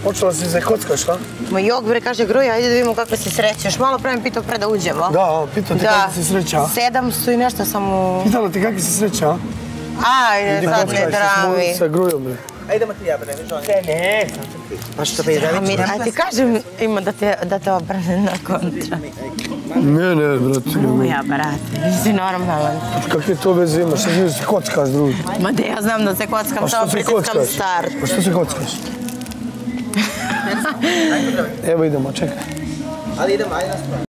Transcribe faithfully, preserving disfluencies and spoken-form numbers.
Počela si se kockaš, šta? Ma jok, bre, kaže Gruja, ajde da vidimo kako se srećeš. Malo pre mi pitao pre da uđemo. Da, pitao ti kako se sreća. sedamsto i nešto sam u... Pitala ti kako se sreća, a? Ajde, sad ne dravi. Sa Grujom, bre. Ajde ma ti ja bre, žoni. Ne, ne. Pa što bi reći? A ti kažem, ima da te obrane na kontra. Ne, ne, brate. Gruja, brate, nisi normalan. Kakve to veze imaš, sad vidiš se kockaš, drugi. Ma da ja znam da se kockam, samo pritiskam start. Pa što se kockaš? Evo idemo, čekaj. Ali idemo, ajde nas